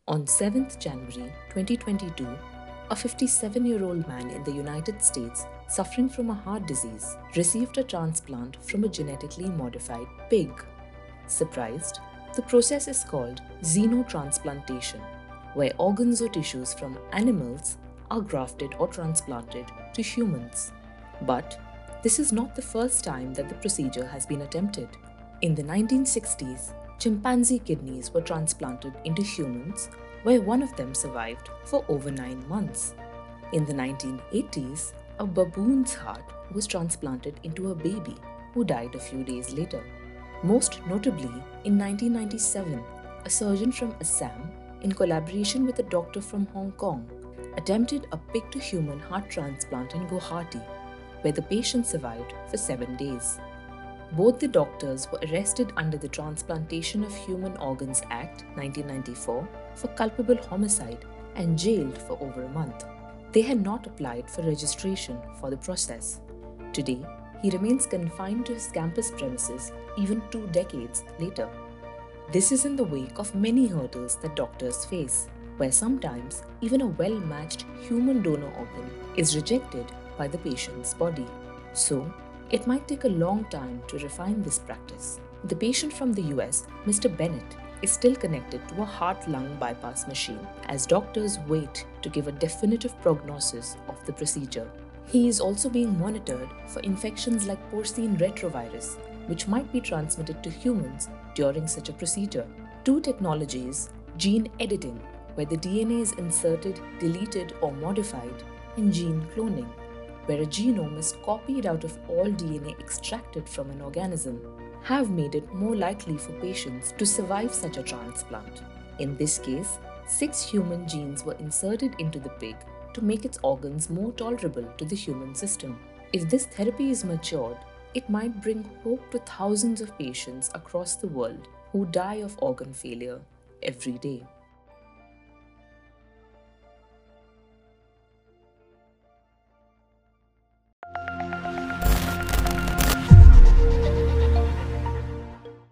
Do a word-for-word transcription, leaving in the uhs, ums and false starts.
On seventh January twenty twenty-two, a fifty-seven-year-old man in the United States suffering from a heart disease received a transplant from a genetically modified pig. Surprised? The process is called xenotransplantation, where organs or tissues from animals are grafted or transplanted to humans. But this is not the first time that the procedure has been attempted. In the nineteen sixties, chimpanzee kidneys were transplanted into humans, where one of them survived for over nine months. In the nineteen eighties, a baboon's heart was transplanted into a baby who died a few days later. Most notably, in nineteen ninety-seven, a surgeon from Assam, in collaboration with a doctor from Hong Kong, attempted a pig-to-human heart transplant in Guwahati, where the patient survived for seven days. Both the doctors were arrested under the Transplantation of Human Organs Act nineteen ninety-four for culpable homicide and jailed for over a month. They had not applied for registration for the process. Today, he remains confined to his campus premises even two decades later. This is in the wake of many hurdles that doctors face, where sometimes even a well-matched human donor organ is rejected by the patient's body. So, it might take a long time to refine this practice. The patient from the U S, Mister Bennett, is still connected to a heart-lung bypass machine as doctors wait to give a definitive prognosis of the procedure. He is also being monitored for infections like porcine retrovirus, which might be transmitted to humans during such a procedure. Two technologies, gene editing, where the D N A is inserted, deleted, or modified, and gene cloning, where a genome is copied out of all D N A extracted from an organism, have made it more likely for patients to survive such a transplant. In this case, six human genes were inserted into the pig to make its organs more tolerable to the human system. If this therapy is matured, it might bring hope to thousands of patients across the world who die of organ failure every day.